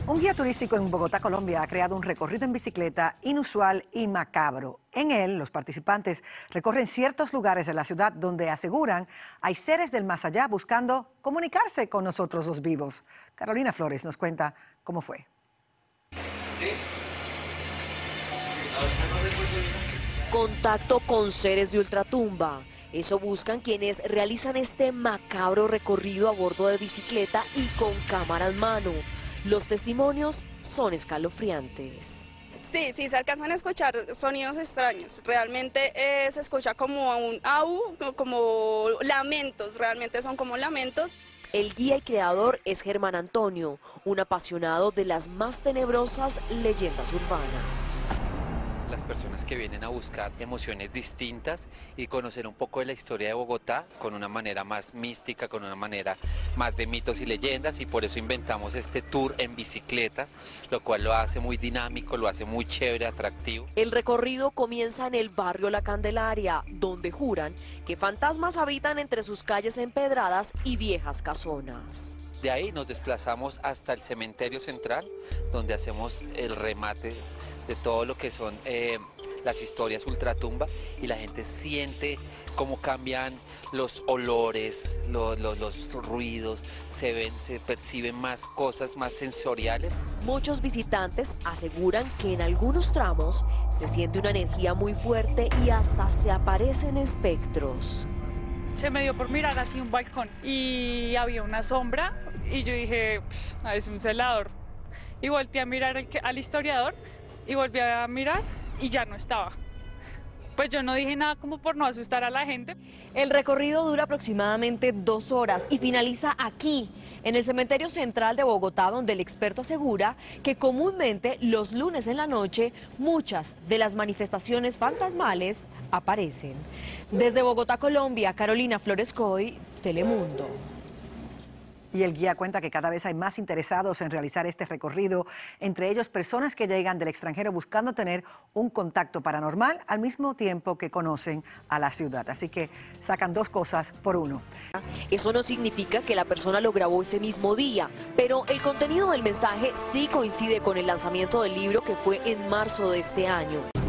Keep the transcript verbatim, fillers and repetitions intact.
Un guía turístico en Bogotá, Colombia, ha creado un recorrido en bicicleta inusual y macabro. En él, los participantes recorren ciertos lugares de la ciudad donde aseguran hay seres del más allá buscando comunicarse con nosotros los vivos. Carolina Flores nos cuenta cómo fue. Contacto con seres de ultratumba. Eso buscan quienes realizan este macabro recorrido a bordo de bicicleta y con cámara en mano. Los testimonios son escalofriantes. Sí, sí, se alcanzan a escuchar sonidos extraños. Realmente eh, se escucha como un au, como lamentos, realmente son como lamentos. El guía y creador es Germán Antonio, un apasionado de las más tenebrosas leyendas urbanas. Las personas que vienen a buscar emociones distintas y conocer un poco de la historia de Bogotá con una manera más mística, con una manera más de mitos y leyendas, y por eso inventamos este tour en bicicleta, lo cual lo hace muy dinámico, lo hace muy chévere, atractivo. El recorrido comienza en el barrio La Candelaria, donde juran que fantasmas habitan entre sus calles empedradas y viejas casonas. De ahí nos desplazamos hasta el cementerio central, donde hacemos el remate de todo lo que son eh, las historias ultratumba, y la gente siente cómo cambian los olores, lo, lo, los ruidos, se ven, se perciben más cosas más sensoriales. Muchos visitantes aseguran que en algunos tramos se siente una energía muy fuerte y hasta se aparecen espectros. Se me dio por mirar así un balcón y había una sombra y yo dije, es un celador. Y volteé a mirar al, al historiador y volví a mirar y ya no estaba. Pues yo no dije nada como por no asustar a la gente. El recorrido dura aproximadamente dos horas y finaliza aquí, en el cementerio central de Bogotá, donde el experto asegura que comúnmente los lunes en la noche muchas de las manifestaciones fantasmales aparecen. Desde Bogotá, Colombia, Carolina Flores Coy, Telemundo. Y el guía cuenta que cada vez hay más interesados en realizar este recorrido, entre ellos personas que llegan del extranjero buscando tener un contacto paranormal al mismo tiempo que conocen a la ciudad. Así que sacan dos cosas por uno. Eso no significa que la persona lo grabó ese mismo día, pero el contenido del mensaje sí coincide con el lanzamiento del libro, que fue en marzo de este año.